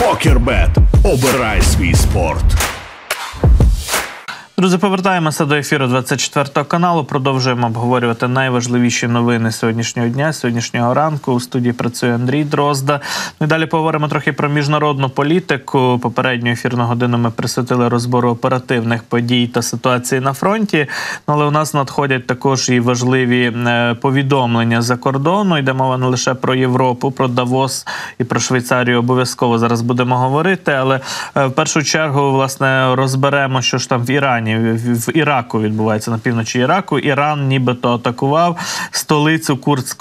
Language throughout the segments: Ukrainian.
Покербет. Обирай свій спорт. Друзі, повертаємося до ефіру 24 каналу. Продовжуємо обговорювати найважливіші новини сьогоднішнього дня, сьогоднішнього ранку. У студії працює Андрій Дрозда. Ми далі поговоримо трохи про міжнародну політику. Попередню ефірну годину ми присвятили розбору оперативних подій та ситуації на фронті. Але у нас надходять також і важливі повідомлення за кордону. Йде мова не лише про Європу, про Давос і про Швейцарію обов'язково зараз будемо говорити. Але в першу чергу, власне, розберемо, що ж там в Ірані. В Іраку відбувається, на півночі Іраку. Іран нібито атакував столицю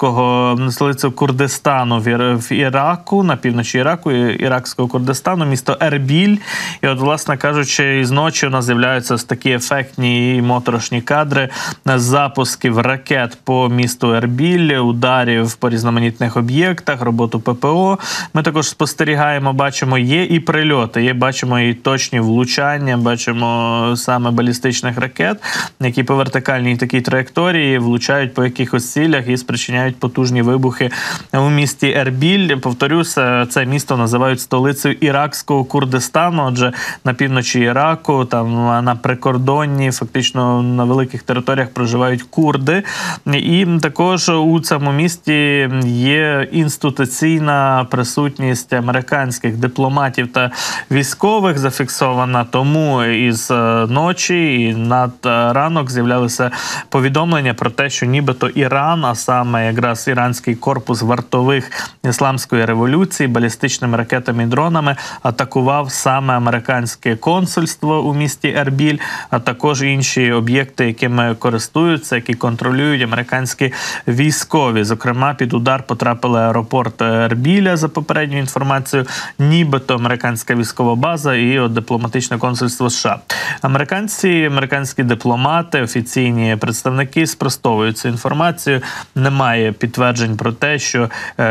Курдистану в Іраку, на півночі Іраку, іракського Курдистану, місто Ербіль. І от, власне кажучи, із ночі у нас з'являються такі ефектні і моторошні кадри запусків ракет по місту Ербіль, ударів по різноманітних об'єктах, роботу ППО. Ми також спостерігаємо, бачимо, є і прильоти, бачимо і точні влучання, бачимо саме балістичних ракет, які по вертикальній такій траєкторії влучають по якихось цілях і спричиняють потужні вибухи у місті Ербіль. Повторюся, це місто називають столицею іракського Курдистану, адже на півночі Іраку, там на прикордонні, фактично на великих територіях проживають курди. І також у цьому місті є інституційна присутність американських дипломатів та військових зафіксована, тому із ночі і над ранок з'являлися повідомлення про те, що нібито Іран, а саме якраз іранський корпус вартових ісламської революції балістичними ракетами і дронами атакував саме американське консульство у місті Ербіль, а також інші об'єкти, якими користуються, які контролюють американські військові. Зокрема, під удар потрапили аеропорт Ербіля, за попередньою інформацією, нібито американська військова база і дипломатичне консульство США. Американські дипломати, офіційні представники спростовують цю інформацію. Немає підтверджень про те, що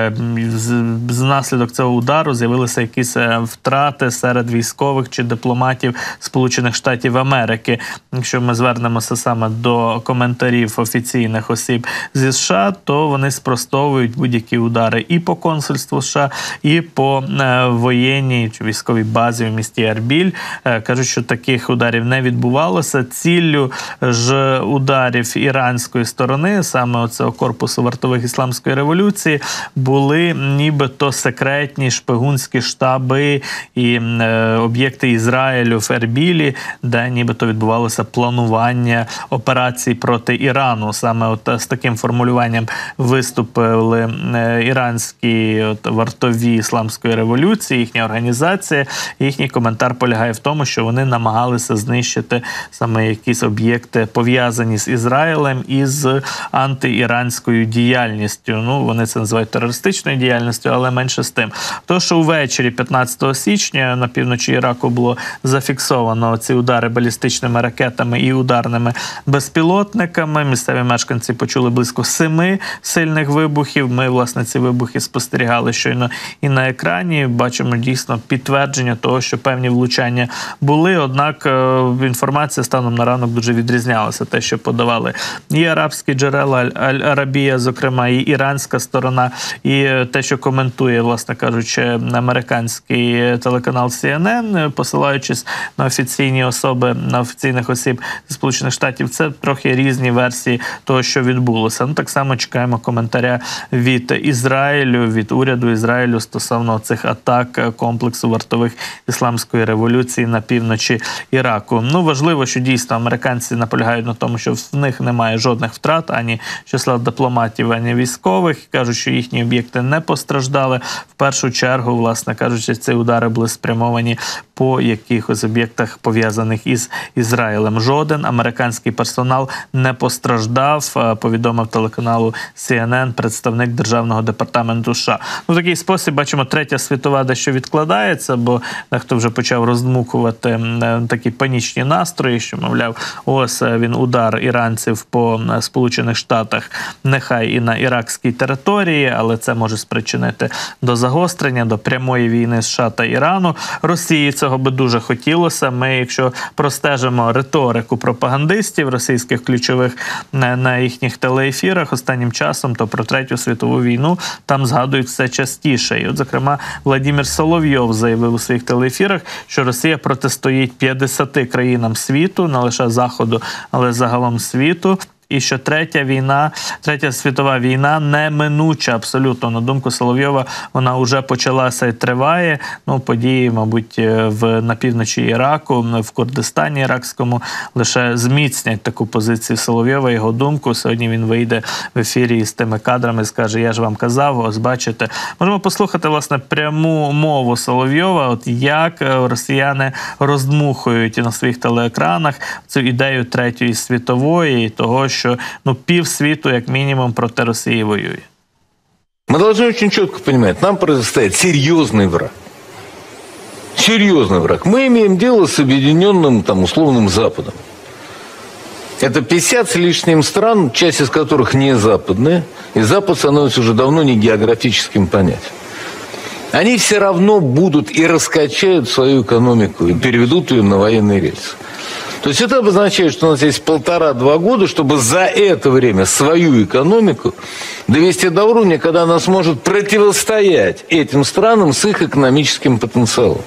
внаслідок цього удару з'явилися якісь втрати серед військових чи дипломатів Сполучених Штатів Америки. Якщо ми звернемося саме до коментарів офіційних осіб зі США, то вони спростовують будь-які удари і по консульству США, і по воєнній чи військовій базі в місті Ербіль. Кажуть, що таких ударів не відбувалося. Ціллю ж ударів іранської сторони, саме оцього корпусу вартових ісламської революції, були нібито секретні шпигунські штаби і об'єкти Ізраїлю в Ербілі, де нібито відбувалося планування операцій проти Ірану. Саме з таким формулюванням виступили іранські вартові ісламської революції, їхня організація. Їхній коментар полягає в тому, що вони намагалися знищити саме якісь об'єкти, пов'язані з Ізраїлем і з антиіранською діяльністю. Вони це називають терористичною діяльністю, але менше з тим. То, що увечері 15 січня на півночі Іраку було зафіксовано ці удари балістичними ракетами і ударними безпілотниками. Місцеві мешканці почули близько 7 сильних вибухів. Ми, власне, ці вибухи спостерігали щойно і на екрані. Бачимо дійсно підтвердження того, що певні влучання були, однак інформація станом на ранок дуже відрізнялася. Те, що подавали і арабські джерела, Аль-Арабія, зокрема, і іранська сторона, і те, що коментує, власне кажучи, американський телеканал CNN, посилаючись на офіційні особи, на офіційних осіб Сполучених Штатів, це трохи різні версії того, що відбулося. Так само чекаємо коментаря від Ізраїлю, від уряду Ізраїлю стосовно цих атак комплексу вартових ісламської революції на півночі Іраку. Важливо, що дійсно американці наполягають на тому, що в них немає жодних втрат, ані числа дипломатів, ані військових. Кажуть, що їхні об'єкти не постраждали. В першу чергу, власне кажучи, ці удари були спрямовані по якихось об'єктах, пов'язаних із Ізраїлем. Жоден американський персонал не постраждав, повідомив телеканалу CNN представник Державного департаменту США. В такий спосіб, бачимо, Третя світова дещо відкладається, бо дехто вже почав роздмухувати такі панічні настрої, що, мовляв, ось він удар іранців по Сполучених Штатах, нехай і на іракській території, але це може спричинити до загострення, до прямої війни США та Ірану. Росії цього цього би дуже хотілося. Ми, якщо простежимо риторику пропагандистів російських ключових на їхніх телеефірах останнім часом, то про Третю світову війну там згадують все частіше. І от, зокрема, Владимир Соловйов заявив у своїх телеефірах, що Росія протистоїть 50 країнам світу, не лише Заходу, але загалом світу. І що Третя світова війна неминуча абсолютно. На думку Соловйова, вона вже почалася і триває. Події, мабуть, на півночі Іраку, в Курдистані іракському лише зміцнять таку позицію Соловйова, його думку. Сьогодні він вийде в ефірі з тими кадрами і скаже: я ж вам казав, ось бачите. Можемо послухати, власне, пряму мову Соловйова, от як росіяни роздмухують на своїх телеекранах цю ідею Третьої світової і того, що півсвіту, як мінімум, проти Росії воює. Мы должны очень четко понимать, нам противостоит серьезный враг. Серьезный враг. Мы имеем дело с объединенным, условным Западом. Это 50 с лишним стран, часть из которых не западные, и Запад становится уже давно не географическим понятием. Они все равно будут и раскачают свою экономику, и переведут ее на военные рельсы. То есть это обозначает, что у нас есть 1,5-2 года, чтобы за это время свою экономику довести до уровня, когда она сможет противостоять этим странам с их экономическим потенциалом.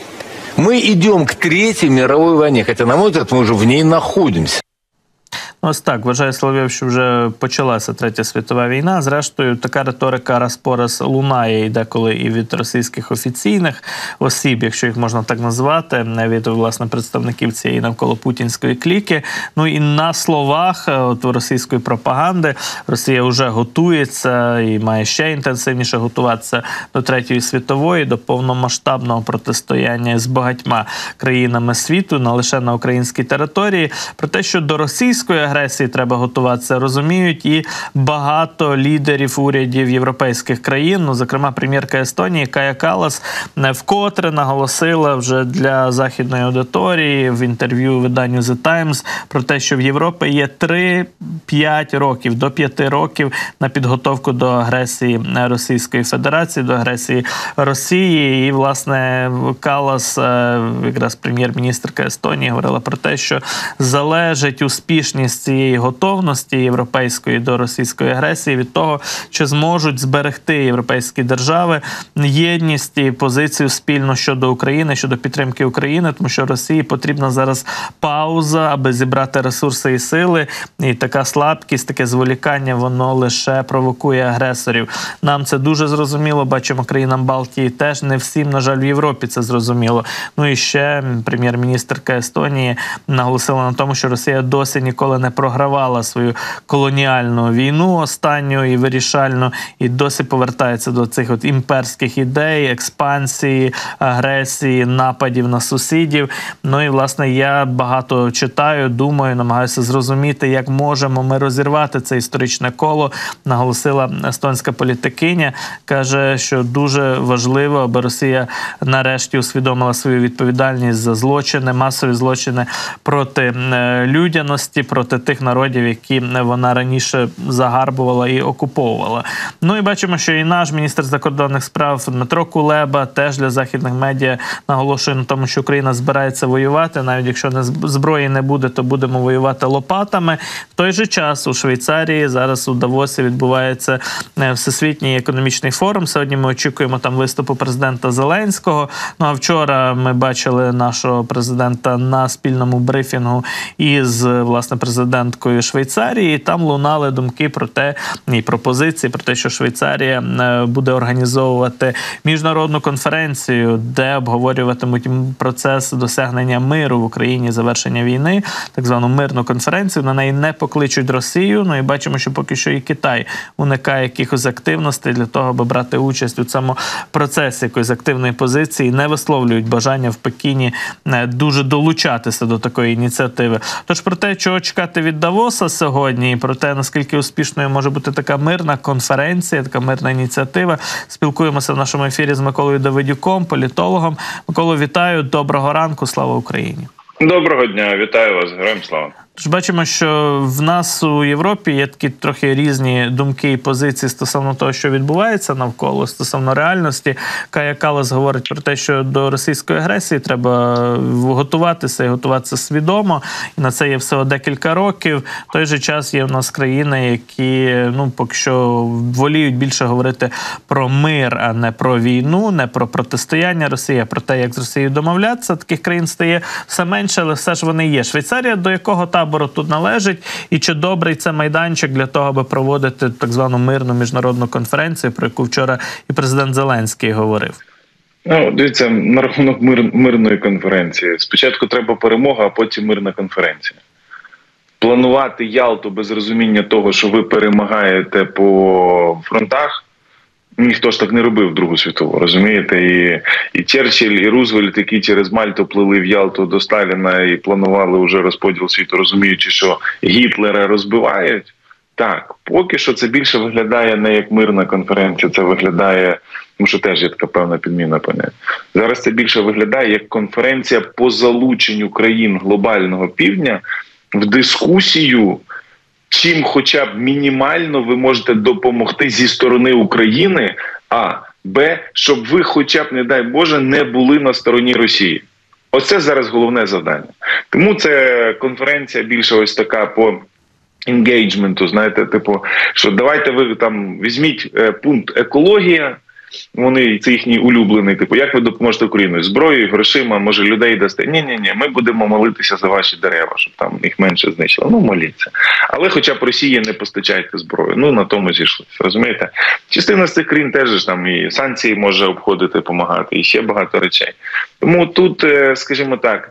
Мы идем к Третьей мировой войне, хотя, на мой взгляд, мы уже в ней находимся. Ось так, вважає Соловйов, що вже почалася Третя світова війна. Зрештою, така риторика раз-пораз лунає і деколи і від російських офіційних осіб, якщо їх можна так назвати, від, власне, представників цієї навколо путінської кліки. І на словах російської пропаганди Росія вже готується і має ще інтенсивніше готуватися до Третьої світової, до повномасштабного протистояння з багатьма країнами світу, не лише на українській території. Про те, що до російської агресії треба готуватися, розуміють і багато лідерів урядів європейських країн. Зокрема, прем'єрка Естонії Кая Каллас вкотре наголосила вже для західної аудиторії в інтерв'ю виданню The Times про те, що в Європі є 3-5 років, до 5 років на підготовку до агресії Російської Федерації, до агресії Росії. І, власне, Каллас, якраз прем'єр-міністрка Естонії, говорила про те, що залежить успішність цієї готовності європейської до російської агресії від того, чи зможуть зберегти європейські держави єдність і позицію спільно щодо України, щодо підтримки України, тому що Росії потрібна зараз пауза, аби зібрати ресурси і сили, і така слабкість, таке зволікання, воно лише провокує агресорів. Нам це дуже зрозуміло, бачимо, країнам Балтії теж, не всім, на жаль, в Європі це зрозуміло. І ще прем'єр-міністрка Естонії наголосила на тому, що Росія досі ніколи не програвала свою колоніальну війну останню і вирішальну, і досі повертається до цих імперських ідей, експансії, агресії, нападів на сусідів. І, власне, я багато читаю, думаю, намагаюся зрозуміти, як можемо ми розірвати це історичне коло, наголосила естонська політикиня. Каже, що дуже важливо, аби Росія нарешті усвідомила свою відповідальність за злочини, масові злочини проти людяності, проти тих народів, які вона раніше загарбувала і окуповувала. І бачимо, що і наш міністр закордонних справ Дмитро Кулеба теж для західних медіа наголошує на тому, що Україна збирається воювати, навіть якщо зброї не буде, то будемо воювати лопатами. В той же час у Швейцарії зараз у Давосі відбувається Всесвітній економічний форум. Сьогодні ми очікуємо там виступу президента Зеленського. А вчора ми бачили нашого президента на спільному брифінгу із, власне, президенткою Швейцарії. Там лунали думки про те, і пропозиції про те, що Швейцарія буде організовувати міжнародну конференцію, де обговорюватимуть процес досягнення миру в Україні, завершення війни, так звану мирну конференцію. На неї не покличуть Росію. І бачимо, що поки що і Китай уникає якихось активностей для того, аби брати участь у цьому процесі якоїсь активної позиції, не висловлюють бажання в Пекіні дуже долучатися до такої ініціативи. Тож про те, чого чекати від Давоса сьогодні, і про те, наскільки успішною може бути така мирна конференція, така мирна ініціатива, спілкуємося в нашому ефірі з Миколою Давидюком, політологом. Миколо, вітаю, доброго ранку, слава Україні! Доброго дня, вітаю вас, героям слава! Тож бачимо, що в нас у Європі є такі трохи різні думки і позиції стосовно того, що відбувається навколо, стосовно реальності. Кая Каллас говорить про те, що до російської агресії треба готуватися і готуватися свідомо. І на це є всього декілька років. В той же час є в нас країни, які поки що воліють більше говорити про мир, а не про війну, не про протистояння Росії, а про те, як з Росією домовлятися. Таких країн стає все менше, але все ж вони є. Швейцарія до якого табору тут належить? І чи добрий це майданчик для того, аби проводити так звану мирну міжнародну конференцію, про яку вчора і президент Зеленський говорив? Дивіться, на рахунок мирної конференції. Спочатку треба перемога, а потім мирна конференція. Планувати Ялту без розуміння того, що ви перемагаєте по фронтах, ніхто ж так не робив Другу світову, розумієте? І Черчилль, і Рузвельт, які через Мальту плили в Ялту до Сталіна і планували вже розподіл світу, розуміючи, що Гітлера розбивають. Так, поки що це більше виглядає не як мирна конференція, це виглядає, тому що теж є така певна підміна понять. Зараз це більше виглядає як конференція по залученню країн глобального півдня в дискусію, чим хоча б мінімально ви можете допомогти зі сторони України, а, б, щоб ви хоча б, не дай Боже, не були на стороні Росії. Оце зараз головне завдання. Тому це конференція більше ось така по енгейджменту, знаєте, типу, що давайте ви там візьміть пункт екологія, це їхній улюблений, типу, як ви допоможете Україні? Зброєю, грошима, може людей дасте? Ні, ми будемо молитися за ваші дерева, щоб там їх менше знищило. Моліться. Але хоча б Росії не постачайте зброю. На тому зійшлися, розумієте? Частина з цих країн теж там і санкції може обходити, допомагати, і ще багато речей. Тому тут, скажімо так,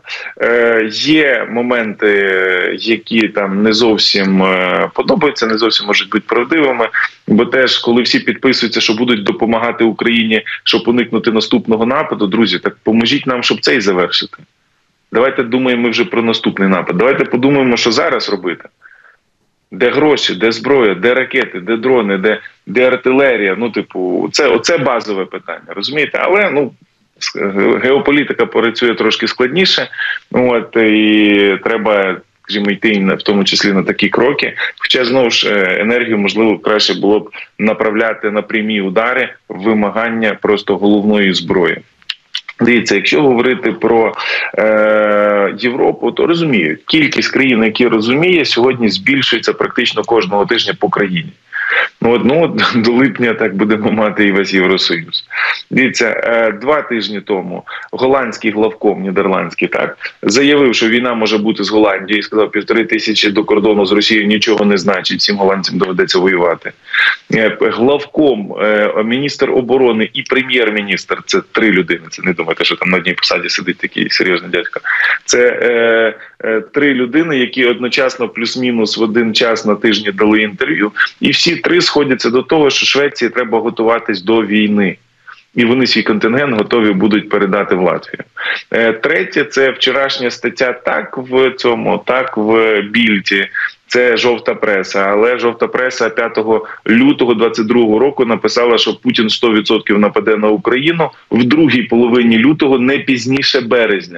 є моменти, які там не зовсім подобаються, не зовсім можуть бути правдивими, бо теж, коли всі підписуються, що будуть допомагати Україні, щоб уникнути наступного нападу, друзі, так поможіть нам, щоб цей завершити. Давайте думаємо вже про наступний напад. Давайте подумаємо, що зараз робити. Де гроші, де зброя, де ракети, де дрони, де артилерія. Оце базове питання, розумієте? Але, геополітика працює трошки складніше, і треба, скажімо, йти в тому числі на такі кроки. Хоча, знову ж, енергію, можливо, краще було б направляти на прямі удари, вимагання просто головної зброї. Дивіться, якщо говорити про Європу, то розуміють. Кількість країн, які розуміє, сьогодні збільшується практично кожного тижня по країні. До липня так будемо мати і весь Євросоюз. Дивіться, 2 тижні тому голландський главком, нідерландський, заявив, що війна може бути з Голландією, і сказав, 1500 до кордону з Росією нічого не значить, всім голландцям доведеться воювати. Главком, міністр оборони і прем'єр-міністр, це 3 людини, це не думайте, що там на одній посаді сидить такий серйозний дядько. Це 3 людини, які одночасно плюс-мінус в один час на тижні дали інтерв'ю, і всі 3 сходяться до того, що Швеції треба готуватись до війни. І вони свій контингент готові будуть передати в Латвію. Третє – це вчорашня стаття так в Більді. Це жовта преса. Але жовта преса 5 лютого 2022 року написала, що Путін 100% нападе на Україну в другій половині лютого, не пізніше березня.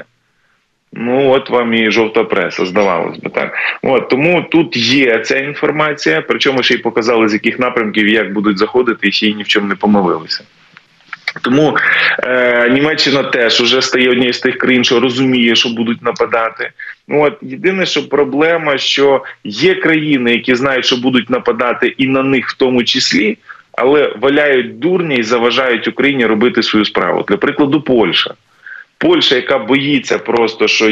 От вам і жовта преса, здавалось би, так. Тому тут є ця інформація, причому ще й показали, з яких напрямків, як будуть заходити, і ще й ні в чому не помилилися. Тому Німеччина теж вже стає однією з тих країн, що розуміє, що будуть нападати. Єдине, що проблема, що є країни, які знають, що будуть нападати і на них в тому числі, але валяють дурня і заважають Україні робити свою справу. Для прикладу, Польща. Польща, яка боїться просто, що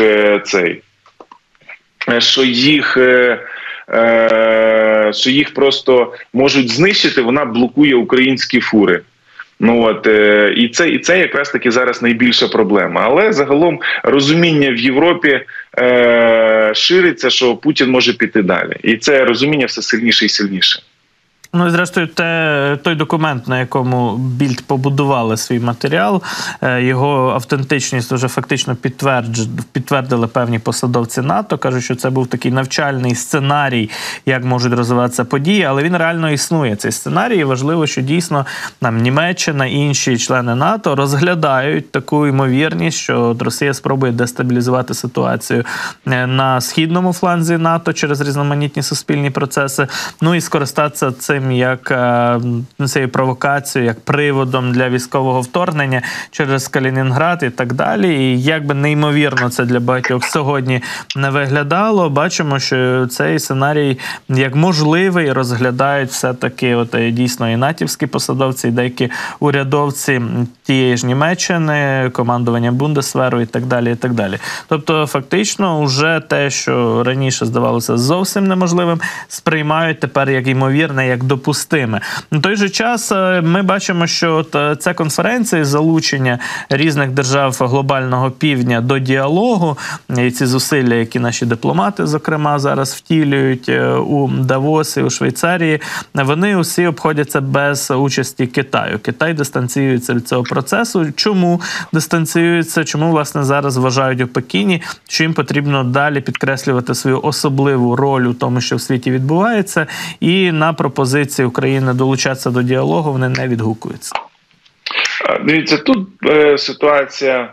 їх просто можуть знищити, вона блокує українські фури. І це якраз таки зараз найбільша проблема. Але загалом розуміння в Європі шириться, що Путін може піти далі. І це розуміння все сильніше і сильніше. Ну і зрештою, той документ, на якому Більд побудували свій матеріал, його автентичність вже фактично підтвердили певні посадовці НАТО, кажуть, що це був такий навчальний сценарій, як можуть розвиватися події, але він реально існує, цей сценарій, і важливо, що дійсно Німеччина і інші члени НАТО розглядають таку ймовірність, що Росія спробує дестабілізувати ситуацію на східному фланзі НАТО через різноманітні суспільні процеси, ну і скористатися цим як цією провокацією, як приводом для військового вторгнення через Калінінград і так далі. І як би неймовірно це для багатьох сьогодні не виглядало, бачимо, що цей сценарій як можливий розглядають все-таки дійсно і натівські посадовці, і деякі урядовці тієї ж Німеччини, командування Бундесверу і так далі, і так далі. Тобто фактично вже те, що раніше здавалося зовсім неможливим, сприймають тепер як ймовірне, як допустиме. На той же час ми бачимо, що ця конференція, залучення різних держав глобального півдня до діалогу, і ці зусилля, які наші дипломати, зокрема, зараз втілюють у Давосі, у Швейцарії, вони усі обходяться без участі Китаю. Китай дистанціюється від цього процесу. Чому дистанціюється? Чому, власне, зараз вважають у Пекіні, що їм потрібно далі підкреслювати свою особливу роль у тому, що в світі відбувається, і на пропозиції України долучатися до діалогу вони не відгукуються? Дивіться, тут ситуація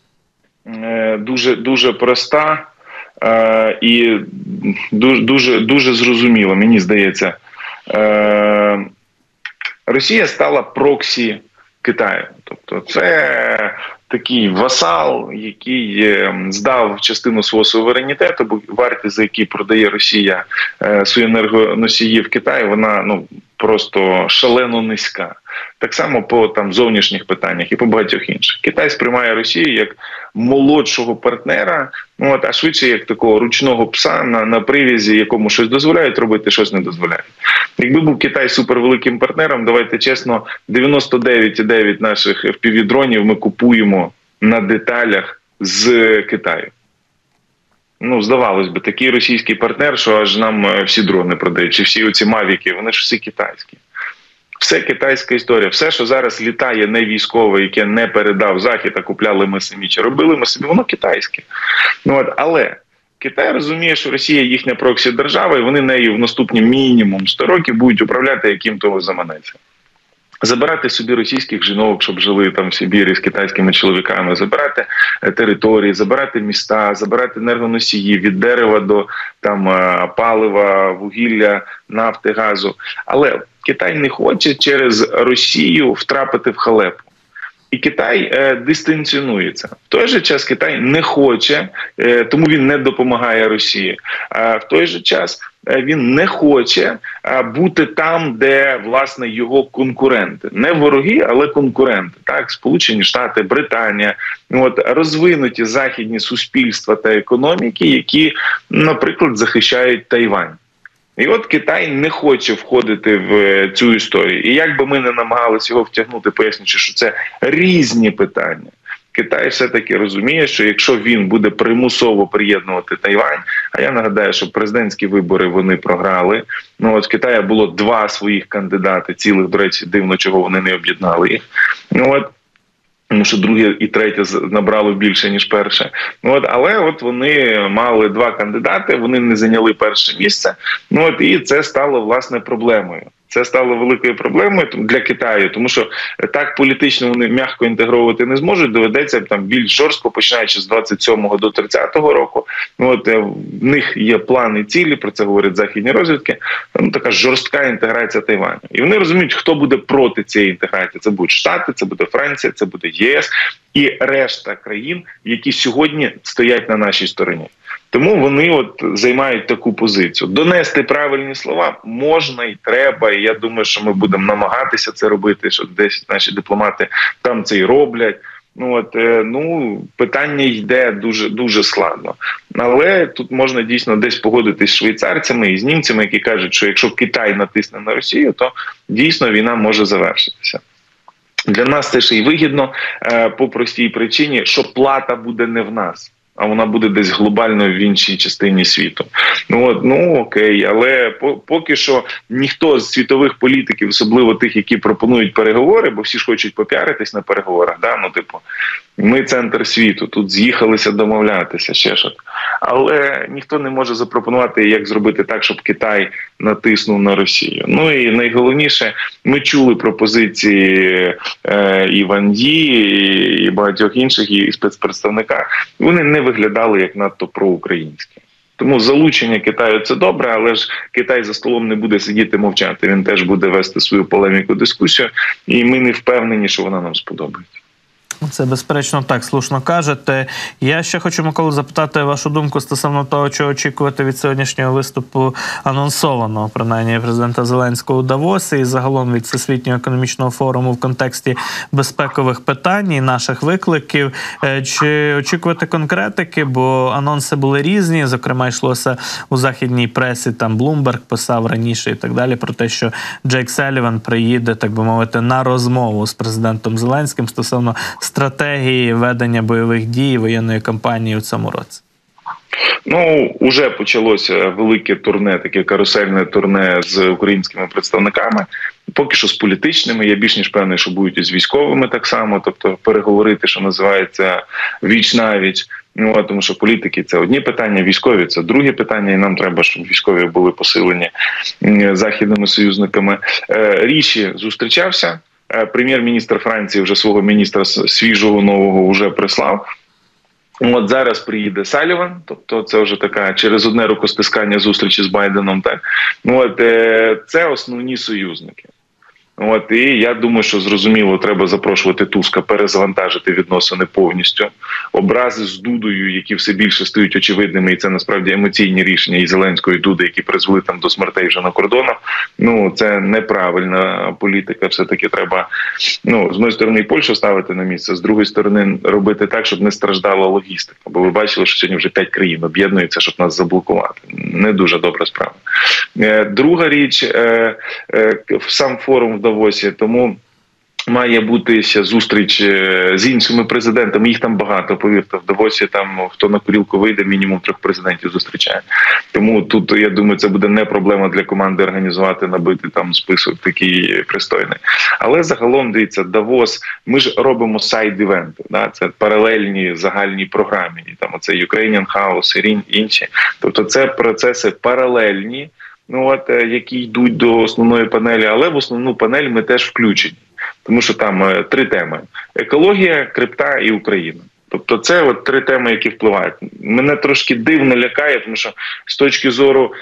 дуже проста і дуже зрозуміла, мені здається. Росія стала проксі Китаю. Тобто це такий васал, який здав частину свого суверенітету, бо вартість, за який продає Росія свої енергоносії в Китаї, вона просто шалено низька. Так само по зовнішніх питаннях і по багатьох інших. Китай сприймає Росію як молодшого партнера, а швидше як такого ручного пса на прив'язі, якому щось дозволяють робити, щось не дозволяють. Якби був Китай супервеликим партнером, давайте чесно, 99,9 наших FPV-дронів ми купуємо на деталях з Китаю. Здавалось би, такий російський партнер, що аж нам всі дрони продають, чи всі оці мавіки, вони ж всі китайські. Все китайська історія. Все, що зараз літає не військове, яке не передав Захід, а купляли ми самі, чи робили ми собі, воно китайське. Але Китай розуміє, що Росія їхня проксі-держава, і вони нею в наступні мінімум 100 років будуть управляти, яким того заманеться. Забирати собі російських жінок, щоб жили в Сибірі з китайськими чоловіками, забирати території, забирати міста, забирати енергоносії від дерева до палива, вугілля, нафти, газу. Але Китай не хоче через Росію втрапити в халепу. І Китай дистанціонується. В той же час Китай не хоче, тому він не допомагає Росії. В той же час він не хоче бути там, де, власне, його конкуренти. Не вороги, але конкуренти. Так, Сполучені Штати, Британія, розвинуті західні суспільства та економіки, які, наприклад, захищають Тайвань. І Китай не хоче входити в цю історію. І як би ми не намагалися його втягнути, пояснюючи, що це різні питання, Китай все-таки розуміє, що якщо він буде примусово приєднувати Тайвань, а я нагадаю, що президентські вибори вони програли, в Китаї було 2 своїх кандидати, цілих, до речі, дивно, чого вони не об'єднали їх. Тому що друге і третє набрало більше, ніж перше. Але вони мали 2 кандидати, вони не зайняли перше місце. І це стало, власне, проблемою. Це стало великою проблемою для Китаю, тому що так політично вони м'яко інтегровувати не зможуть, доведеться більш жорстко, починаючи з 27-го до 30-го року. В них є плани і цілі, про це говорять західні розвідки, така жорстка інтеграція Тайваню. І вони розуміють, хто буде проти цієї інтеграції. Це будуть Штати, це буде Франція, це буде ЄС і решта країн, які сьогодні стоять на нашій стороні. Тому вони займають таку позицію. Донести правильні слова можна і треба, і я думаю, що ми будемо намагатися це робити, що десь наші дипломати там це і роблять. Питання йде дуже складно. Але тут можна дійсно десь погодитись з швейцарцями і з німцями, які кажуть, що якщо Китай натисне на Росію, то дійсно війна може завершитися. Для нас це ще й вигідно по простій причині, що плата буде не в нас. а вона буде десь глобально в іншій частині світу. Ну окей, але поки що ніхто з світових політиків, особливо тих, які пропонують переговори, бо всі ж хочуть попіаритись на переговорах, ми центр світу, тут з'їхалися домовлятися, ще щось. Але ніхто не може запропонувати, як зробити так, щоб Китай натиснув на Росію. Ну і найголовніше, ми чули пропозиції і Ван Ї, і багатьох інших, і спецпредставника. Вони не виглядали як надто проукраїнські. Тому залучення Китаю – це добре, але ж Китай за столом не буде сидіти мовчати. Він теж буде вести свою полеміку, дискусію, і ми не впевнені, що вона нам сподобається. Це, безперечно, так, слушно кажете. Я ще хочу, Микола, запитати вашу думку стосовно того, чого очікувати від сьогоднішнього виступу анонсованого, принаймні, президента Зеленського у Давосі і загалом від Всесвітнього економічного форуму в контексті безпекових питань і наших викликів. Чи очікувати конкретики? Бо анонси були різні, зокрема, йшлося у західній пресі, там Bloomberg писав раніше і так далі, про те, що Джейк Саліван приїде, так би мовити, на розмову з президентом Зеленським стосовно стратегії ведення бойових дій, воєнної кампанії у цьому році? Уже почалося велике турне, таке карусельне турне з українськими представниками. Поки що з політичними, я більш ніж певний, що будуть і з військовими так само, тобто переговорити, що називається, віч-навіч. Тому що політики – це одні питання, військові – це другі питання, і нам треба, щоб військові були посилені західними союзниками. Ріші зустрічався. Прем'єр-міністр Франції вже свого міністра свіжого нового вже прислав. Зараз приїде Саліван, тобто це вже така через одне рукостискання зустрічі з Байденом. Так? Це основні союзники. І я думаю, що зрозуміло, треба запрошувати Туска, перезавантажити відносини повністю. Образи з Дудою, які все більше стають очевидними, і це насправді емоційні рішення і Зеленського, і Дуди, які призвели там до смертей вже на кордонах. Це неправильна політика. Все-таки треба, з однієї сторони, і Польщу ставити на місце, з другої сторони, робити так, щоб не страждала логістика. Бо ви бачили, що сьогодні вже 5 країн об'єднуються, щоб нас заблокувати. Не дуже добра справа. Друга річ, сам форум в Давосі, тому має бути ще зустріч з іншими президентами, їх там багато, повірте, в Давосі там хто на курілку вийде, мінімум 3 президентів зустрічає. Тому тут, я думаю, це буде не проблема для команди організувати, набити там список такий пристойний. Але загалом, дивіться, Давос, ми ж робимо сайд-івенти, це паралельні загальні програмі, і там оце Ukrainian House і інші. Тобто це процеси паралельні, які йдуть до основної панелі, але в основну панель ми теж включені. Тому що там 3 теми. Екологія, крипта і Україна. Тобто це 3 теми, які впливають. Мене трошки дивно лякає, тому що з точки зору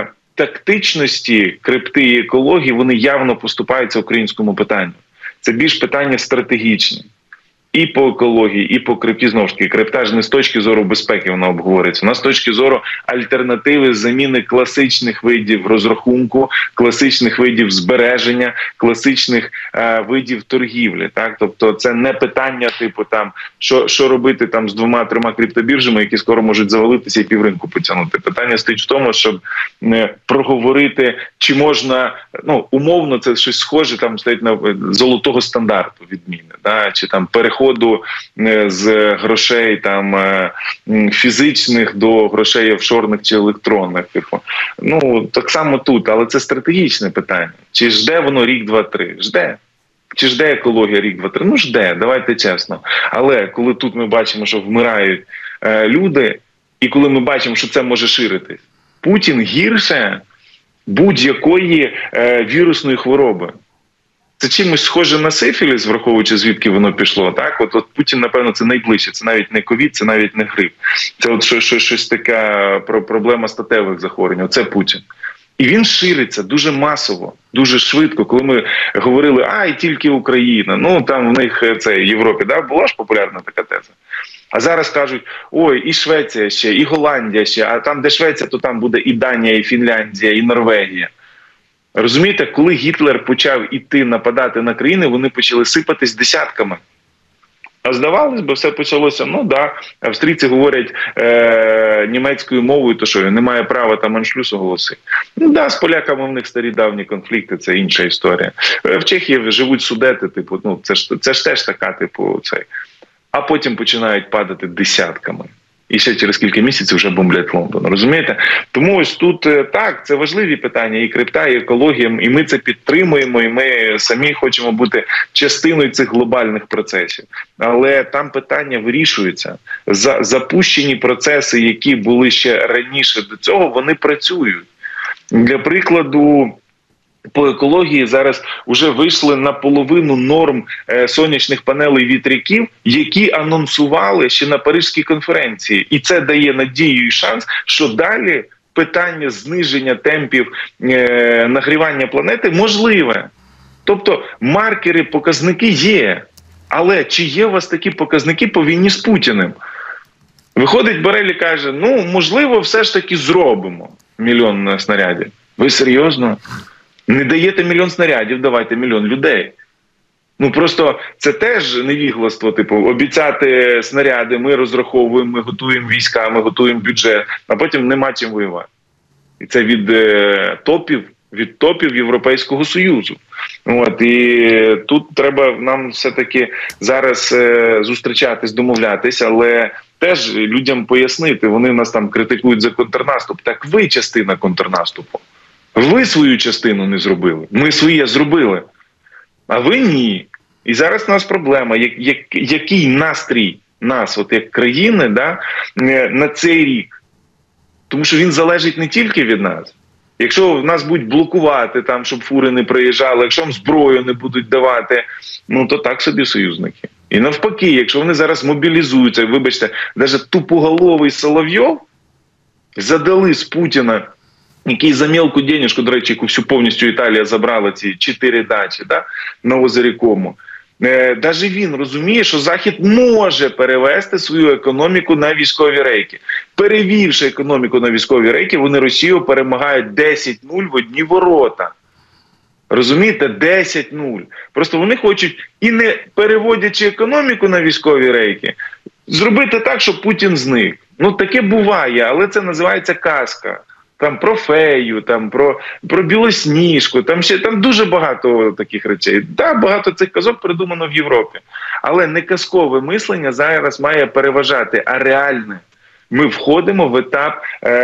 тактичності крипти і екології, вони явно поступаються українському питанню. Це більш питання стратегічне. І по екології, і по крипті, знову ж таки, крипта ж не з точки зору безпеки вона обговорюється. Вона з точки зору альтернативи заміни класичних видів розрахунку, класичних видів збереження, класичних видів торгівлі. Так? Тобто це не питання типу там, що робити там з 2-3 криптобіржами, які скоро можуть завалитися і півринку потягнути. Питання стоїть в тому, щоб проговорити, чи можна, умовно це щось схоже, там стоїть на золотого стандарту відміни, чи там переходу з грошей там фізичних до грошей офшорних чи електронних. Так само тут, але це стратегічне питання. Чи жде воно рік, 2, 3? Жде. Чи жде екологія рік, 2, 3? Жде, давайте чесно. Але коли тут ми бачимо, що вмирають люди, і коли ми бачимо, що це може ширитись, Путін гірше будь-якої вірусної хвороби. Це чимось схоже на сифіліс, враховуючи, звідки воно пішло. Так? От Путін, напевно, це найближче. Це навіть не ковід, це навіть не грип. Це щось така проблема статевих захворювань. Це Путін. І він шириться дуже масово, дуже швидко. Коли ми говорили, і тільки Україна, там в них в Європі, була ж популярна така теза. А зараз кажуть, і Швеція ще, і Голландія ще, а там, де Швеція, то там буде і Данія, і Фінляндія, і Норвегія. Розумієте, коли Гітлер почав іти нападати на країни, вони почали сипатись десятками. А здавалось би, все почалося, австрійці говорять німецькою мовою, то що, немає права там аншлюс оголосити. З поляками в них старі давні конфлікти, це інша історія. В Чехії живуть судети, це ж теж така, А потім починають падати десятками. І ще через кілька місяців вже бомблять Лондон. Розумієте? Тому ось тут так, це важливі питання, і крипта, і екологія, і ми це підтримуємо, і ми самі хочемо бути частиною цих глобальних процесів. Але там питання вирішуються. Запущені процеси, які були ще раніше до цього, вони працюють. Для прикладу, по екології зараз вже вийшли на половину норм сонячних панелей вітряків, які анонсували ще на Паризькій конференції. І це дає надію і шанс, що далі питання зниження темпів нагрівання планети можливе. Тобто маркери, показники є. Але чи є у вас такі показники по війні з Путіним? Виходить Борель і каже, можливо, все ж таки зробимо 1 мільйон снарядів. Ви серйозно? Не даєте 1 мільйон снарядів, давайте 1 мільйон людей. Просто це теж невігластво, обіцяти снаряди, ми розраховуємо, ми готуємо війська, ми готуємо бюджет, а потім нема чим воювати. І це від топів Європейського Союзу. І тут треба нам все-таки зараз зустрічатись, домовлятись, але теж людям пояснити, вони нас там критикують за контрнаступ. Так ви частина контрнаступу. Ви свою частину не зробили. Ми своє зробили. А ви ні. І зараз у нас проблема. Який настрій нас, як країни, на цей рік? Тому що він залежить не тільки від нас. Якщо в нас будуть блокувати, щоб фури не приїжджали, якщо нам зброю не будуть давати, то так собі союзники. І навпаки, якщо вони зараз мобілізуються, вибачте, навіть тупоголовий Соловйов задали з Путіна, який за мелку денежку, до речі, яку всю повністю Італія забрала, ці 4 дачі на озері Кому. Навіть він розуміє, що Захід може перевести свою економіку на військові рейки. Перевівши економіку на військові рейки, вони Росію перемагають 10-0 в одні ворота. Розумієте? 10-0. Просто вони хочуть, і не переводячи економіку на військові рейки, зробити так, щоб Путін зник. Таке буває, але це називається казка. Про фею, про білосніжку, там дуже багато таких речей. Багато цих казок придумано в Європі. Але не казкове мислення зараз має переважати, а реальне. Ми входимо в етап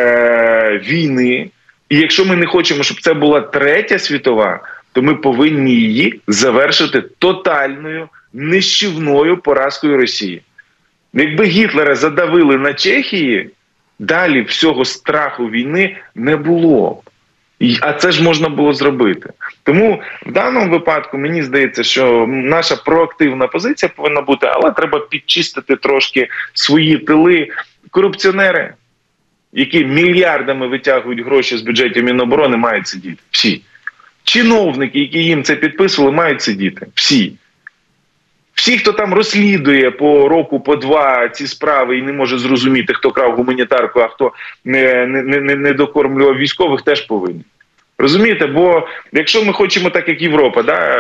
війни, і якщо ми не хочемо, щоб це була третя світова, то ми повинні її завершити тотальною, нищівною поразкою Росії. Якби Гітлера задавили на Чехії, далі всього страху війни не було б. А це ж можна було зробити. Тому в даному випадку мені здається, що наша проактивна позиція повинна бути, але треба підчистити трошки свої тили. Корупціонери, які мільярдами витягують гроші з бюджетів Міноборони, мають сидіти. Всі. Чиновники, які їм це підписували, мають сидіти. Всі. Всі, хто там розслідує по року, по 2 ці справи і не може зрозуміти, хто крав гуманітарку, а хто не докормлював військових, теж повинні. Розумієте? Бо якщо ми хочемо так, як Європа,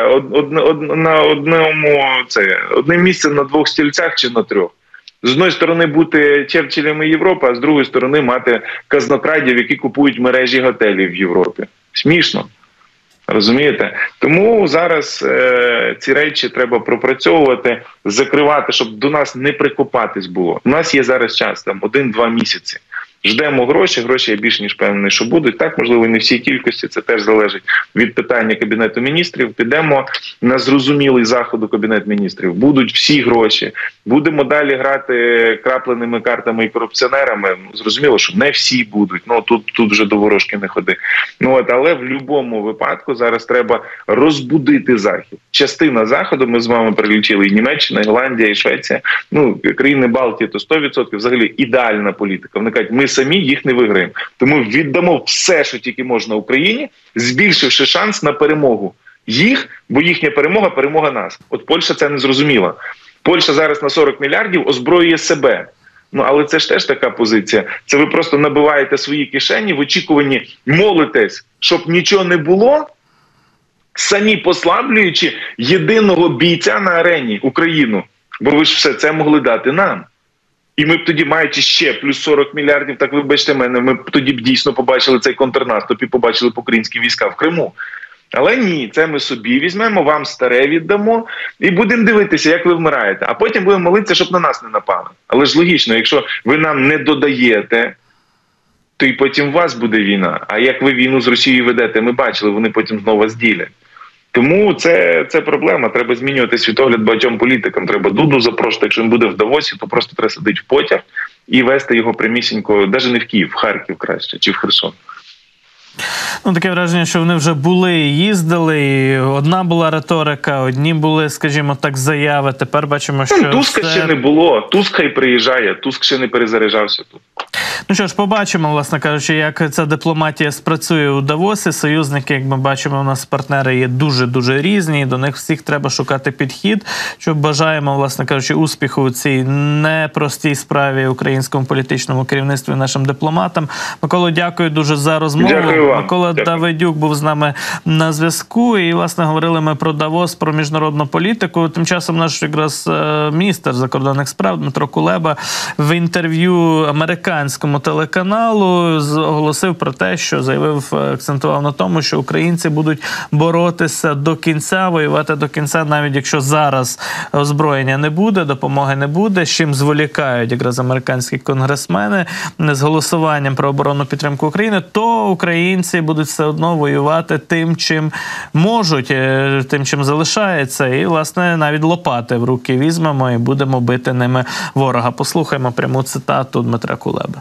одне місце на 2 стільцях чи на 3. З одної сторони бути Черчиллями Європи, а з другої сторони мати казнокрадів, які купують мережі готелів в Європі. Смішно. Розумієте? Тому зараз ці речі треба пропрацьовувати, закривати, щоб до нас не прикопатись було. У нас є зараз час, 1-2 місяці. Ждемо гроші, я більш ніж певний, що будуть. Так, можливо, не всі кількості, це теж залежить від питання Кабінету міністрів. Підемо на зрозумілий заходу Кабінет міністрів. Будуть всі гроші. Будемо далі грати крапленими картами і корупціонерами. Зрозуміло, що не всі будуть. Тут вже до ворожки не ходи. Але в будь-якому випадку зараз треба розбудити Захід. Частина Заходу, ми з вами перелічили, і Німеччина, і Голландія, і Швеція. Країни Балтії то 100%, взагалі ідеальна політика. Вони кажуть, ми самі їх не виграємо. Тому віддамо все, що тільки можна Україні, збільшивши шанс на перемогу їх, бо їхня перемога – перемога нас. От Польща це не зрозуміла. Польща зараз на 40 мільярдів озброює себе. Але це ж теж така позиція. Це ви просто набиваєте свої кишені, в очікуванні молитесь, щоб нічого не було, самі послаблюючи єдиного бійця на арені – Україну. Бо ви ж все це могли дати нам. І ми б тоді, маючи ще плюс 40 мільярдів, так вибачте мене, ми б тоді б дійсно побачили цей контрнаступ і побачили б українські війська в Криму. Але ні, це ми собі візьмемо, вам старе віддамо і будемо дивитися, як ви вмираєте. А потім будемо молитися, щоб на нас не напали. Але ж логічно, якщо ви нам не додаєте, то і потім у вас буде війна. А як ви війну з Росією ведете, ми бачили, вони потім знову вас ділять. Тому це проблема. Треба змінювати світогляд багатьом політикам. Треба Дуду запрошувати. Якщо він буде в Давосі, то просто треба сидіти в потяг і вести його прямісінько, навіть не в Київ, в Харків краще, чи в Херсон. Таке враження, що вони вже були і їздили, і одна була риторика, одні були, скажімо так, заяви. Тепер бачимо, що Туска ще не було. Туск хай приїжджає. Туск ще не перезаряджався тут. Ну що ж, побачимо, власне кажучи, як ця дипломатія спрацює у Давосі. Союзники, як ми бачимо, у нас партнери є дуже-дуже різні, і до них всіх треба шукати підхід. Що бажаємо, власне кажучи, успіху у цій непростій справі українському політичному керівництву і нашим дипломатам. Миколо, дякую дуже за розмову. Дякую вам. Микола Давидюк був з нами на зв'язку, і, власне, говорили ми про Давос, про міжнародну політику. Тим часом наш якраз міністр закордонних справ Дмитро Кулеба в інтерв'ю американському телеканалу оголосив про те, що заявив, акцентував на тому, що українці будуть боротися до кінця, воювати до кінця, навіть якщо зараз озброєння не буде, допомоги не буде, з чим зволікають якраз американські конгресмени з голосуванням про оборонну підтримку України, то українці будуть все одно воювати тим, чим можуть, тим, чим залишається. І, власне, навіть лопати в руки візьмемо і будемо бити ними ворога. Послухаємо пряму цитату Дмитра Кулеби.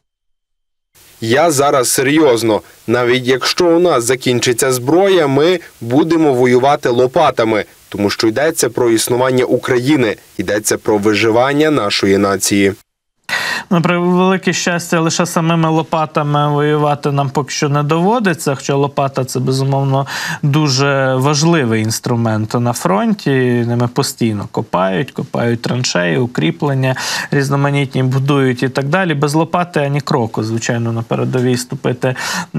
Я зараз серйозно. Навіть якщо у нас закінчиться зброя, ми будемо воювати лопатами. Тому що йдеться про існування України, йдеться про виживання нашої нації. На превелике щастя, лише самими лопатами воювати нам поки що не доводиться, хоча лопата – це, безумовно, дуже важливий інструмент на фронті. Ними постійно копають траншеї, укріплення, різноманітні будують і так далі. Без лопати ані кроку, звичайно, на передовій ступити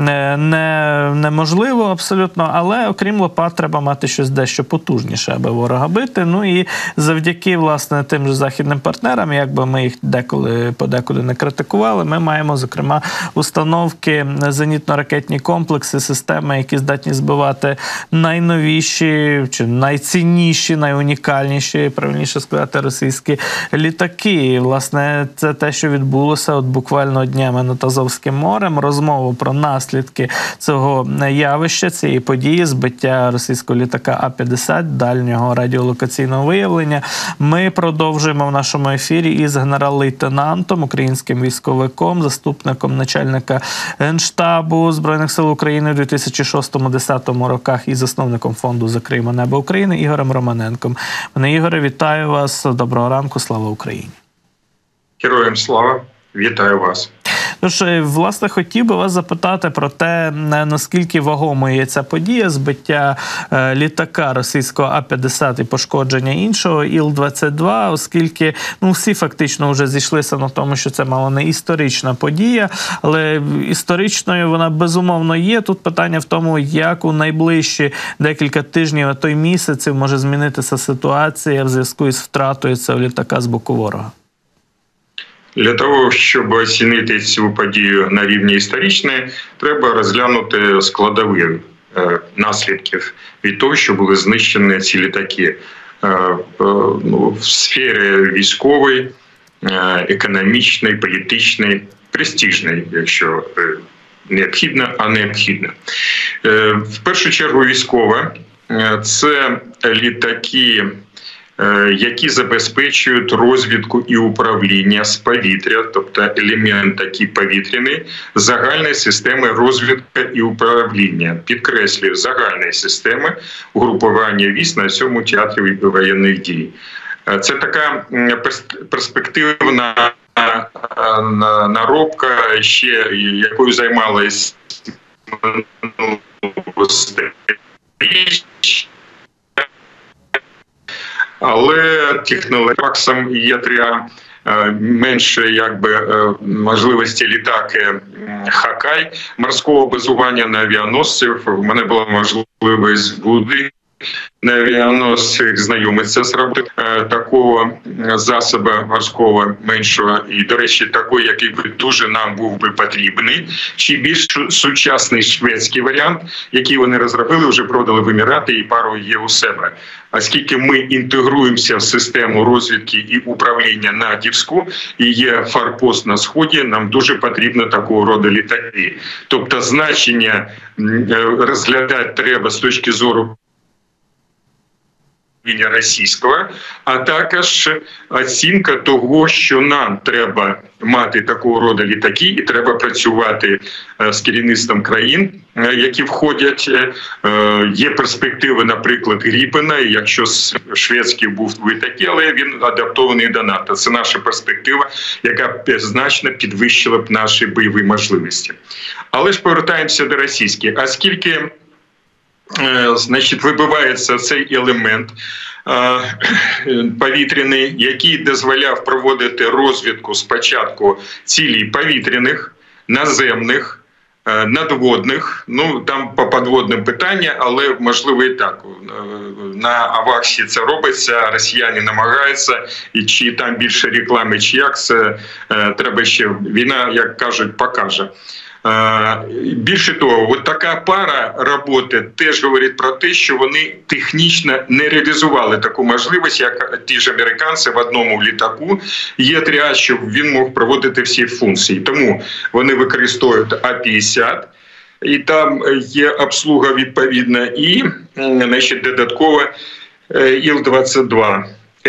неможливо абсолютно, але окрім лопат треба мати щось дещо потужніше, аби ворога бити. Ну і завдяки, власне, тим же західним партнерам, якби ми їх подекуди не критикували, ми маємо, зокрема, установки, зенітно-ракетні комплекси, системи, які здатні збивати найновіші, чи найцінніші, найунікальніші, правильніше сказати, російські літаки. І, власне, це те, що відбулося от буквально днями над Азовським морем. Розмову про наслідки цього явища, цієї події, збиття російського літака А-50 дальнього радіолокаційного виявлення, ми продовжуємо в нашому ефірі із генерал-лейтенантом, українським військовиком, заступником начальника Генштабу Збройних сил України у 2006-2010 роках і засновником фонду «Закриємо небо України» Ігорем Романенком. Пане Ігоре, вітаю вас. Доброго ранку. Слава Україні. Героям слава. Вітаю вас. Тож, власне, хотів би вас запитати про те, наскільки вагомою є ця подія, збиття літака російського А-50 і пошкодження іншого Іл-22, оскільки всі фактично вже зійшлися на тому, що це мало не історична подія, але історичною вона безумовно є. Тут питання в тому, як у найближчі декілька тижнів, а то й місяців може змінитися ситуація в зв'язку із втратою цього літака з боку ворога. Для того, щоб оцінити цю подію на рівні історичної, треба розглянути складові наслідків від того, що були знищені ці літаки в сфері військової, економічної, політичної, престижної, якщо необхідно, а необхідно. В першу чергу військове – це літаки, які забезпечують розвідку і управління з повітря, тобто елемент такий повітряний, загальної системи розвідки і управління, підкреслюю, загальної системи угрупування військ на цьому театрі воєнних дій. Це така перспективна наробка, ще якою займалась але технологіям є треба менше можливості літати Хакай морського базування на авіаносців. У мене була можливість бути на авіаносцях знайомиться з роботою такого засобу морського меншого, і, до речі, такий, який би дуже нам був би потрібний, чи більш сучасний шведський варіант, який вони розробили, вже продали в Емірати і пару є у себе. Оскільки ми інтегруємося в систему розвідки і управління натівську, і є форпост на Сході, нам дуже потрібно такого роду літаки. Тобто значення розглядати треба з точки зору російського, а також оцінка того, що нам треба мати такого роду літаки і треба працювати з керівництвом країн, які входять. Є перспективи, наприклад, Гріпена, якщо шведський був літаки, але він адаптований до НАТО. Це наша перспектива, яка значно підвищила б наші бойові можливості. Але ж повертаємося до російських. Оскільки значить, вибивається цей елемент повітряний, який дозволяв проводити розвідку спочатку цілей повітряних, наземних, надводних, ну там по подводним питання, але можливо і так. На Аваксі це робиться, росіяни намагаються, і чи там більше реклами, чи як, це треба ще, війна, як кажуть, покаже. Більше того, от така пара роботи теж говорить про те, що вони технічно не реалізували таку можливість, як ті ж американці в одному літаку є тріаж, щоб він мог проводити всі функції. Тому вони використовують А-50, і там є обслуга відповідна, і значить, додатково Іл-22.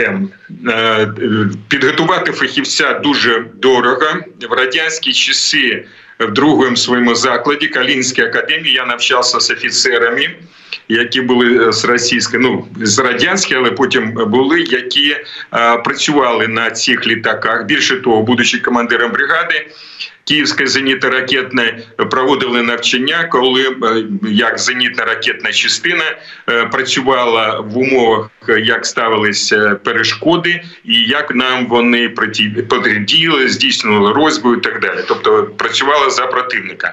Підготувати фахівця дуже дорого. В радянські часи в другому своєму закладі, Калининській академії, я навчався з офіцерами, які були з російської, ну, з радянської, але потім були, які працювали на цих літаках. Більше того, будучи командиром бригади, Київська зенітно-ракетна проводили навчання, коли як зенітно-ракетна частина працювала в умовах, як ставилися перешкоди і як нам вони протидіяли, здійснювали розбій і так далі. Тобто працювала за противника.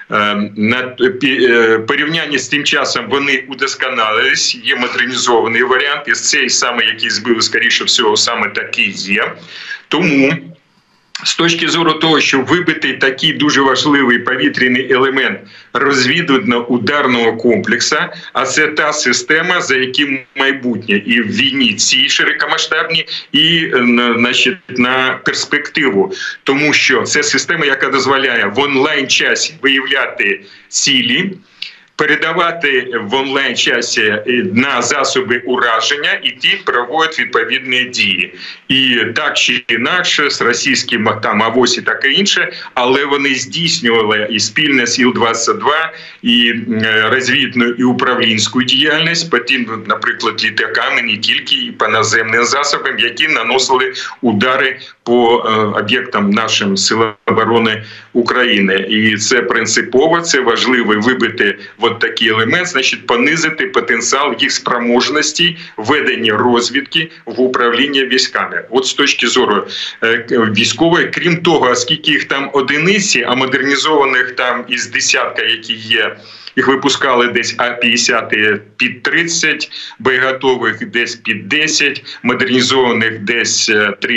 На порівнянні з тим часом вони удосконалились, є модернізований варіант, і цей саме, який збили, скоріше всього, саме такий є. Тому з точки зору того, що вибитий такий дуже важливий повітряний елемент розвідувально-ударного комплексу, а це та система, за яким майбутнє і в війні цій широкомасштабній, і значить, на перспективу. Тому що це система, яка дозволяє в онлайн-часі виявляти цілі, передавати в онлайн-часі на засоби ураження, і ті проводять відповідні дії. І так чи інакше, з російським там авось і таке інше, але вони здійснювали і спільно з Іл-22, і розвідну, і управлінську діяльність, по тим, наприклад, літаками, не тільки, і по наземним засобам, які наносили удари по об'єктам нашим Сил оборони України. І це принципово, це важливо вибити от такий елемент, значить понизити потенціал їх спроможності ведення розвідки в управління військами. От з точки зору військової, крім того, оскільки їх там одиниці, а модернізованих там із десятка, які є, їх випускали десь А-50 під 30, боєготових десь під 10, модернізованих десь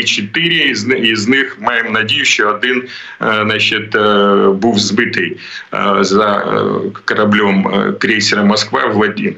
3-4, із них маємо надію, що один, значить, був збитий за кораблем крейсера «Москва» в воді.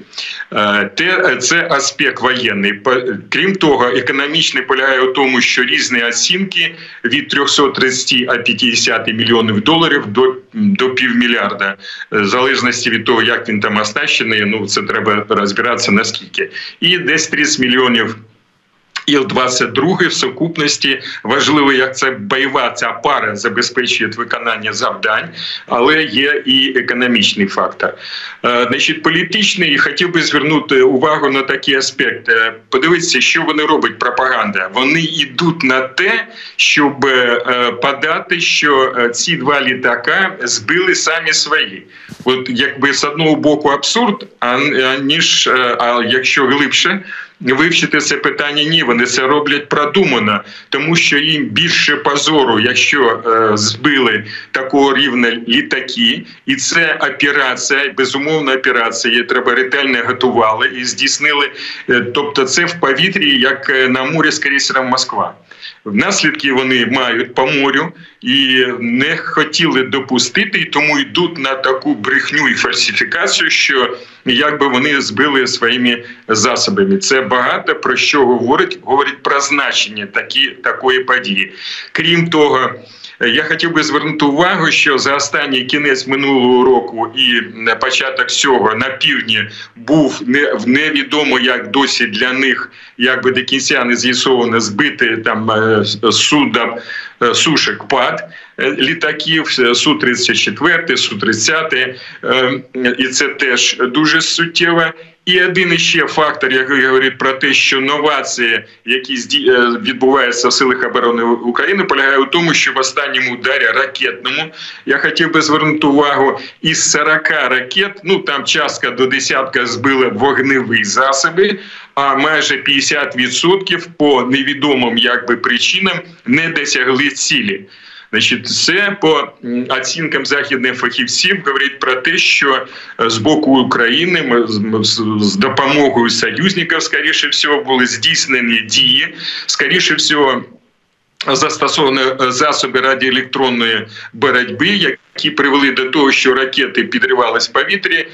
Це аспект воєнний. Крім того, економічний полягає у тому, що різні оцінки від 330 А-50 мільйонів доларів до півмільярда, в залежності від того, як він там оснащений, ну це треба розбиратися наскільки. І десь 30 мільйонів Іл-22 в сукупності. Важливо, як це бойова ця пара забезпечує виконання завдань, але є і економічний фактор. Значить, політичний, хотів би звернути увагу на такий аспект. Подивіться, що вони роблять, пропаганда. Вони йдуть на те, щоб подати, що ці два літака збили самі свої. От якби з одного боку абсурд, а якщо глибше вивчити це питання? Ні, вони це роблять продумано, тому що їм більше позору, якщо збили такого рівня літаки, і це операція, безумовна операція, її треба ретельно готували і здійснили, тобто це в повітрі, як на морі з крейсером «Москва». Наслідки вони мають по морю і не хотіли допустити, і тому йдуть на таку брехню і фальсифікацію, що якби вони збили своїми засобами. Це багато про що говорить про значення такої події. Крім того, я хотів би звернути увагу, що за останній кінець минулого року і початок цього на півдні був невідомо як досі для них, якби до кінця не з'ясовано, збити там судом сушек ПАД літаків, Су-34, Су-30, і це теж дуже суттєво. І один ще фактор, який говорить про те, що новації, які відбуваються в силах оборони України, полягає у тому, що в останньому ударі ракетному, я хотів би звернути увагу, із 40 ракет, там частка до десятка збили вогневі засоби, а майже 50% по невідомим причинам не досягли цілі. Значить, це по оцінкам західних фахівців говорить про те, що з боку України ми з допомогою союзників, скоріше всього, були здійснені дії, скоріше всього, застосовані засоби радіоелектронної боротьби, які привели до того, що ракети підривались в повітрі,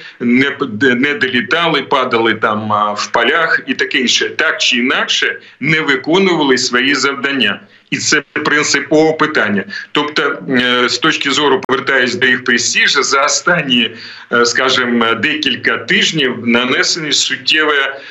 не долітали, падали там в полях і таке інше. Так чи інакше не виконували свої завдання. І це принципове питання. Тобто, з точки зору, повертаюсь до їх престижу, за останні, скажімо, декілька тижнів нанесені суттєве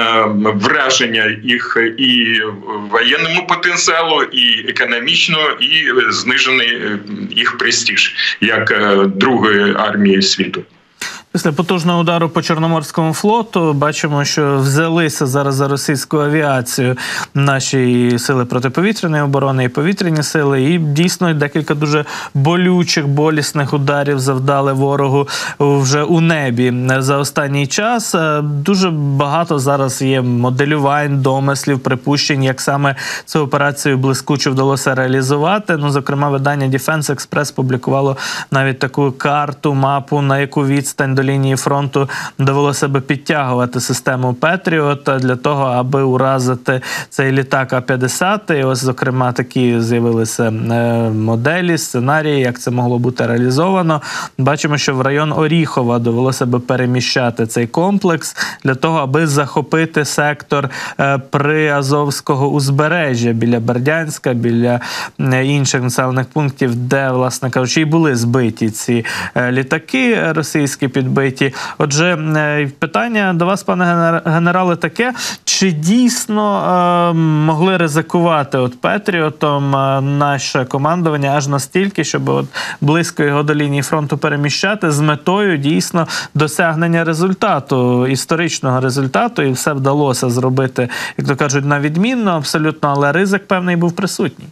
враження їх і воєнному потенціалу, і економічного, і знижений їх престиж, як другої армії світу. Після потужного удару по Чорноморському флоту бачимо, що взялися зараз за російську авіацію наші сили протиповітряної оборони і повітряні сили, і дійсно декілька дуже болючих, болісних ударів завдали ворогу вже у небі. За останній час дуже багато зараз є моделювань, домислів, припущень, як саме цю операцію блискуче вдалося реалізувати. Зокрема, видання Defense Express публікувало навіть таку карту, мапу, на яку відстань до лінії фронту довелося би підтягувати систему Петріот для того, аби уразити цей літак А-50. І ось, зокрема, такі з'явилися моделі, сценарії, як це могло бути реалізовано. Бачимо, що в район Оріхова довелося би переміщати цей комплекс для того, аби захопити сектор приазовського узбережжя біля Бердянська, біля інших населених пунктів, де, власне кажучи, і були збиті ці літаки російські підбиті. Отже, питання до вас, пане генерале, таке. Чи дійсно могли ризикувати Петріотом наше командування аж настільки, щоб близько його до лінії фронту переміщати з метою дійсно досягнення результату, історичного результату, і все вдалося зробити, як то кажуть, на відмінно абсолютно, але ризик певний був присутній?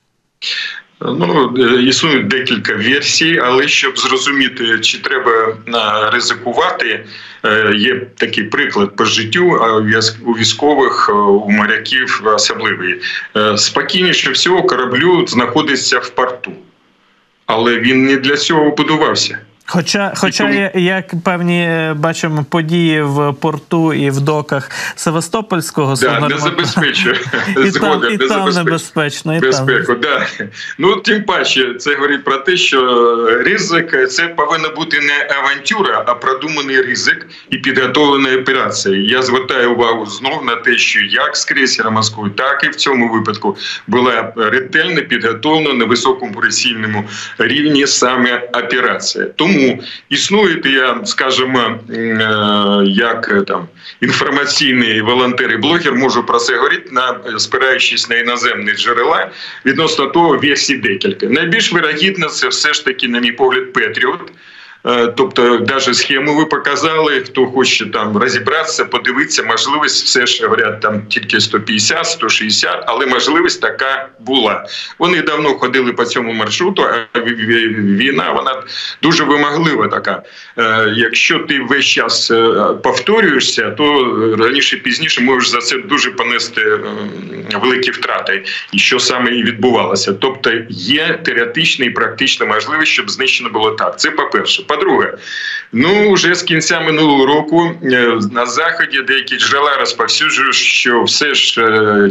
Існують декілька версій, але щоб зрозуміти, чи треба ризикувати, є такий приклад по життю, у військових, у моряків особливий. Спокійніше всього кораблю знаходиться в порту, але він не для цього будувався. Хоча як певні, бачимо, події в порту і в доках Севастопольського не забезпечує. І там небезпечно. Безпеку, тим паче, це говорить про те, що ризик, це повинна бути не авантюра, а продуманий ризик і підготовлена операція. Я звертаю увагу знов на те, що як з крейсером «Москва», так і в цьому випадку була ретельно підготовлена на високому операційному рівні саме операція. Тому існують, скажімо, як інформаційний волонтер і блогер, можу про це говорити, спираючись на іноземні джерела, відносно того версій декілька. Найбільш вирогідно це все ж таки, на мій погляд, Петріот, Тобто, навіть схему ви показали, хто хоче там розібратися, подивитися, можливість, все ж говорять, там тільки 150, 160, але можливість така була. Вони давно ходили по цьому маршруту, а війна, вона дуже вимоглива така. Якщо ти весь час повторюєшся, то раніше-пізніше можеш за це дуже понести великі втрати. І що саме і відбувалося. Тобто, є теоретична і практична можливість, щоб знищено було так. Це по-перше. По-друге, вже з кінця минулого року на Заході деякі джерела розповсюджують, що все ж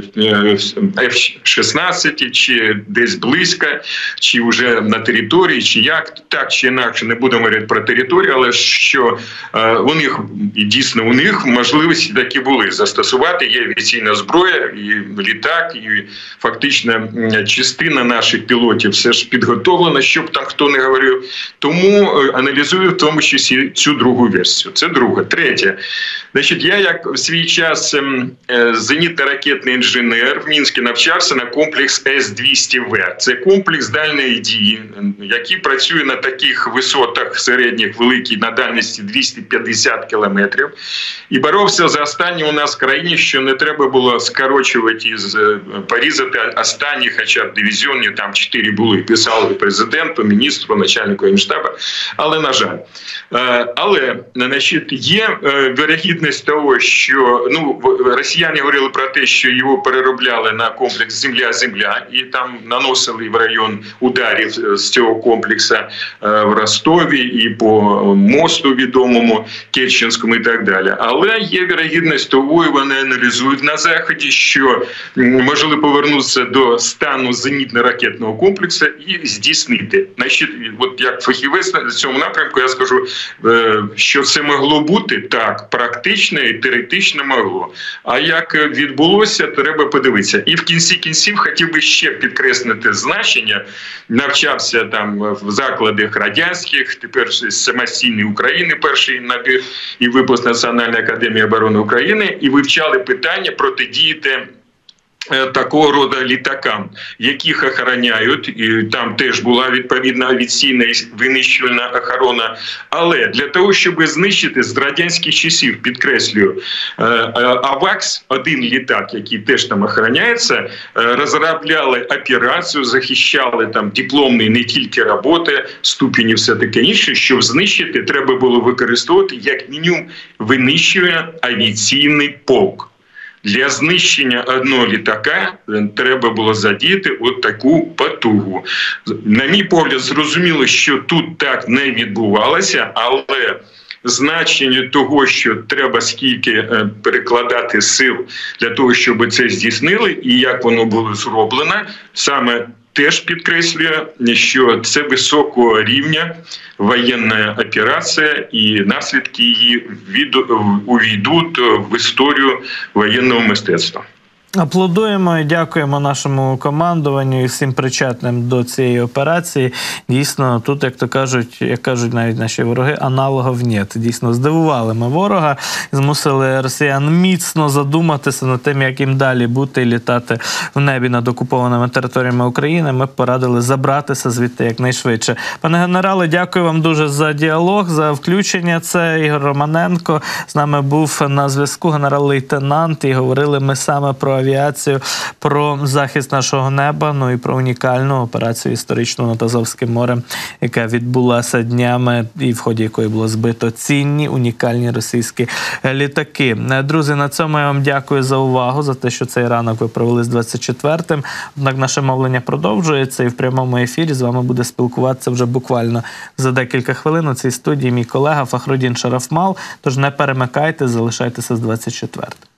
F-16 чи десь близько, чи вже на території, чи як, так чи інакше, не будемо говорити про територію, але що у них, і дійсно у них можливості такі були застосувати, є авіаційна зброя, і літак, і фактично частина наших пілотів все ж підготовлена, щоб там хто не говорив. Тому аналізую в тому числі цю другу версію. Це друге. Третє. Значить, я як в свій час зенітно-ракетний інженер в Мінську навчався на комплекс С-200В. Це комплекс дальної дії, який працює на таких висотах середніх, великій, на дальності 250 кілометрів. І боровся за останнє у нас в країні, що не треба було скорочувати, порізати останні, хоча б дивізіоні, там 4 були. Писали президенту, міністру, начальнику Генштабу. Але, на жаль. Але, значить, є вірогідність того, що росіяни говорили про те, що його переробляли на комплекс «Земля-Земля» і там наносили в район ударів з цього комплексу в Ростові і по мосту відомому Керченському і так далі. Але є вірогідність того, і вони аналізують на Заході, що можливо повернутися до стану зенітно-ракетного комплексу і здійснити. Значить, от як фахівець на цьому напрямку я скажу, що це могло бути так, практично і теоретично могло. А як відбулося, треба подивитися. І в кінці кінців хотів би ще підкреслити значення. Навчався там в закладах радянських, тепер самостійної України, перший набір і випуск Національної академії оборони України, і вивчали питання протидіяти такого роду літакам, яких охороняють, і там теж була відповідна авіаційна і винищувальна охорона. Але для того, щоб знищити з радянських часів, підкреслюю, АВАКС, один літак, який теж там охороняється, розробляли операцію, захищали там дипломні не тільки роботи, ступені, все таке інше, щоб знищити, треба було використовувати як мінімум винищувальний авіаційний полк. Для знищення одного літака треба було задіяти от таку потугу. На мій погляд, зрозуміло, що тут так не відбувалося, але значення того, що треба скільки перекладати сил для того, щоб це здійснили, і як воно було зроблено, саме теж підкреслює, що це високого рівня воєнна операція і наслідки її увійдуть в історію воєнного мистецтва. Аплодуємо і дякуємо нашому командуванню і всім причетним до цієї операції. Дійсно, тут, як кажуть навіть наші вороги, аналогів нет. Дійсно, здивували ми ворога, змусили росіян міцно задуматися над тим, як їм далі бути і літати в небі над окупованими територіями України. Ми порадили забратися звідти якнайшвидше. Пане генерале, дякую вам дуже за діалог, за включення. Це Ігор Романенко. З нами був на зв'язку генерал-лейтенант, і говорили ми саме про авіацію, про захист нашого неба, ну і про унікальну операцію історичну над Азовським морем, яка відбулася днями і в ході якої було збито цінні, унікальні російські літаки. Друзі, на цьому я вам дякую за увагу, за те, що цей ранок ви провели з 24-м. Однак наше мовлення продовжується і в прямому ефірі з вами буде спілкуватися вже буквально за декілька хвилин у цій студії мій колега Фахрудін Шарафмал. Тож не перемикайте, залишайтеся з 24-м.